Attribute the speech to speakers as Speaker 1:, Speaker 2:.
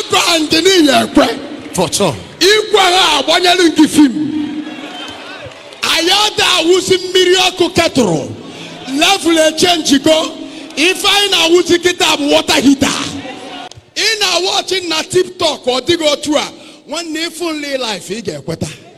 Speaker 1: For sure.
Speaker 2: Ayada wusi miracle kettle. Level change go. If I na wusi kitab water heater. In a watching na TikTok or digo tour. One nifun life he get better.